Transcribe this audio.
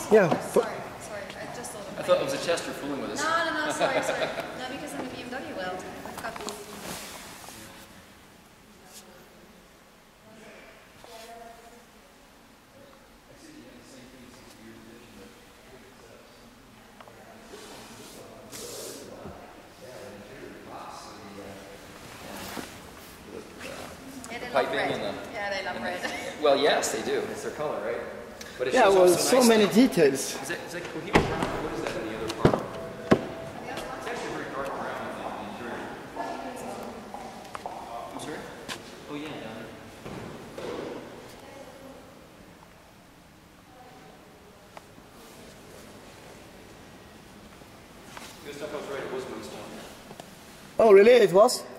Yeah. Sorry. I just thought. I thought it was a Chester fooling with us. No. Sorry. No, because I'm a BMW. Well, I've got these. Yeah, they love Piping red. and the. Yeah, they love red. Well, yes, they do. It's their color, right? But it Yeah, shows well, off so nice many now. details. Is that Cohiba brown? What is that in the other part? It's actually very dark brown in the interior. I'm sorry? Oh yeah, down there. Good stuff. I was right. It was moonstone. Oh, really? It was?